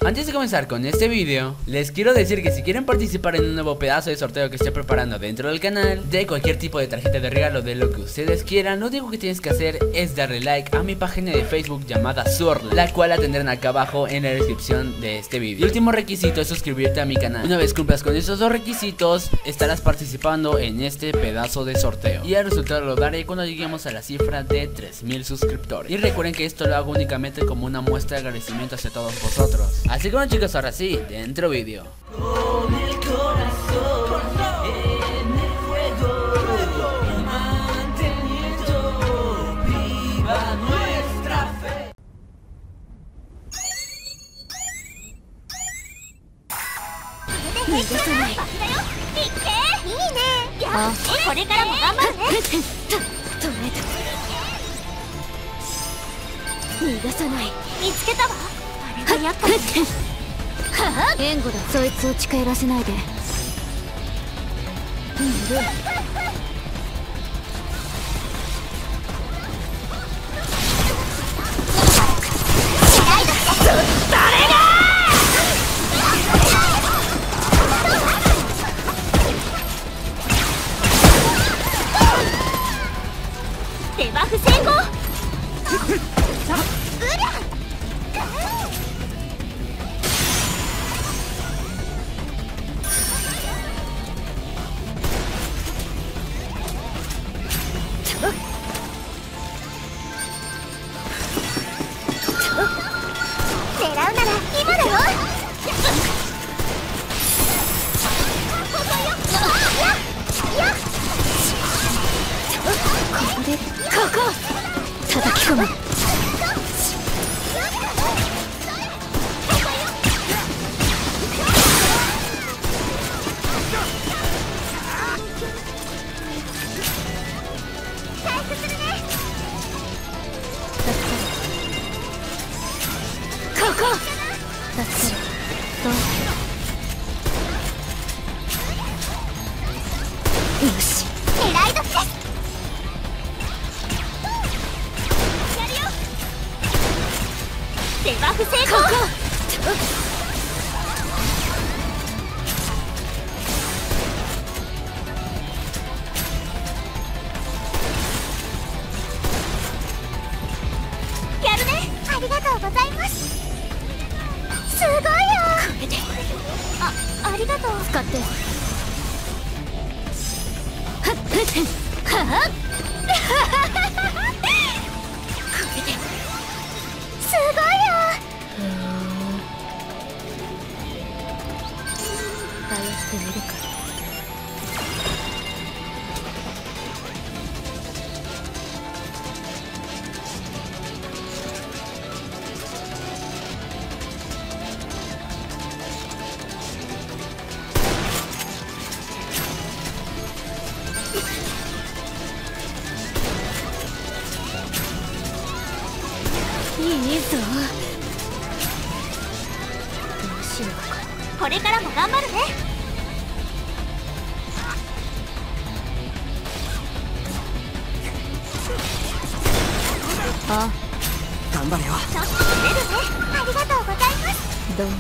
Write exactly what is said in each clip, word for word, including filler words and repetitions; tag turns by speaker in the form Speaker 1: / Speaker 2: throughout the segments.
Speaker 1: Antes de comenzar con este video, les quiero decir que si quieren participar en un nuevo pedazo de sorteo que estoy preparando dentro del canal, de cualquier tipo de tarjeta de regalo, de lo que ustedes quieran, lo único que tienes que hacer es darle like a mi página de Facebook llamada Swordly, la cual la tendrán acá abajo en la descripción de este video. El último requisito es suscribirte a mi canal. Una vez cumplas con esos dos requisitos, estarás participando en este pedazo de sorteo, y el resultado lo daré cuando lleguemos a la cifra de tres mil suscriptores. Y recuerden que esto lo hago únicamente como una muestra de agradecimiento hacia todos vosotros. Así que bueno, chicos, ahora sí, dentro vídeo.
Speaker 2: Con el corazón en el fuego y manteniendo viva nuestra fe.
Speaker 3: 逃がさない。いいね。あ、これからも頑張るね。捉えた。逃がさない。見つけたわ。あれが厄介ね。はあ、援護だ。そいつを近寄らせないで。うん、デバフ成功。狙うなら今だよ。ここでここ叩き込む。ここ助ける。どうよし、狙い時です。デバフ成功。ここやるね。ありがとうございます。すごいよ。これであ、ありがとう。使ってはっはっはっこれですごいよ。頼ってみるか。いいぞ。どうしようか。これからも頑張るね。あ、頑張れよ。ちょっと出るね。ありがとうございます。どうも。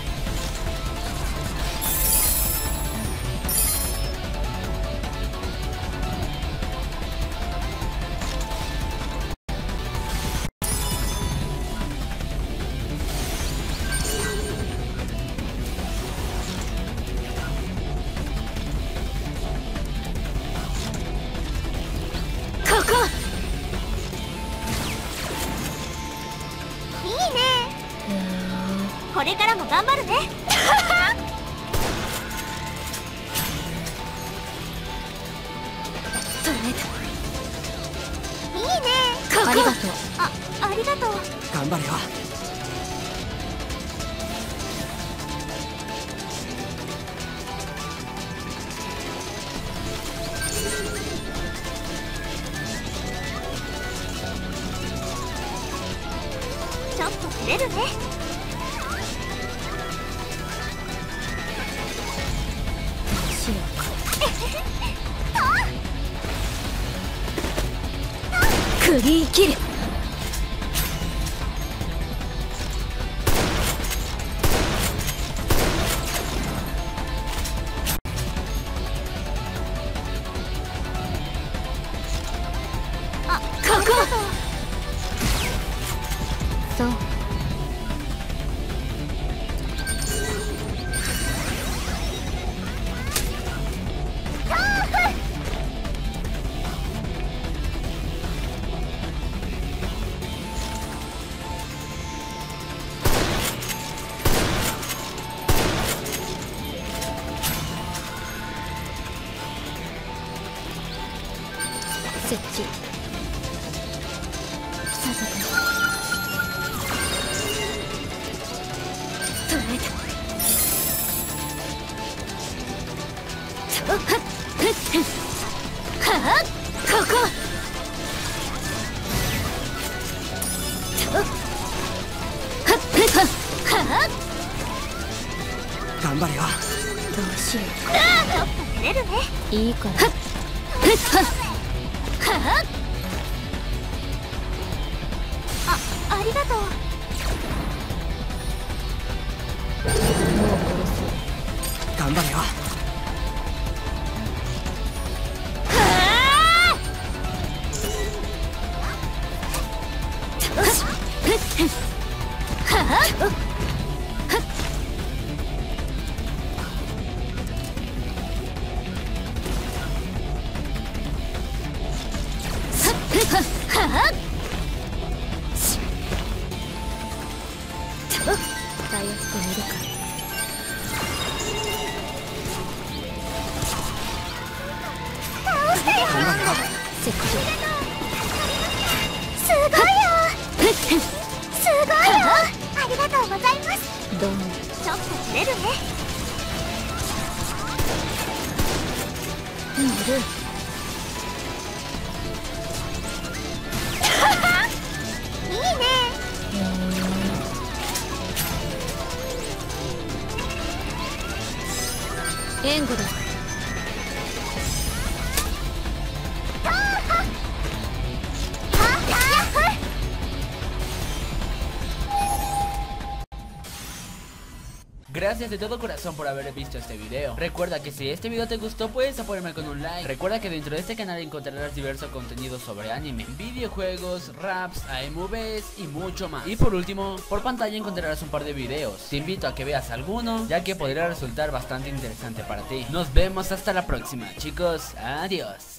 Speaker 3: いいね。これからも頑張るね。捉えた。いいね。ありがとう。あ、ありがとう。頑張れよ。ちょっと照れるね。どうしようか。クリーンキル。
Speaker 4: 頑張れよ。
Speaker 3: どうしようか。ちょっと照れるね。いいから。はっはっあ、ありがとう。
Speaker 4: 頑張れよ。
Speaker 3: たやすく見るか。倒したよ。せっかくすごいよ。すごいよ。ありがとうございます。どうも。ちょっと照れるね。いる。いいね。援護だ。
Speaker 1: Gracias de todo corazón por haber visto este video. Recuerda que si este video te gustó puedes apoyarme con un like. Recuerda que dentro de este canal encontrarás diversos contenidos sobre anime, videojuegos, raps, A M Vs y mucho más. Y por último, por pantalla encontrarás un par de videos. Te invito a que veas alguno, ya que podría resultar bastante interesante para ti. Nos vemos hasta la próxima, chicos. Adiós.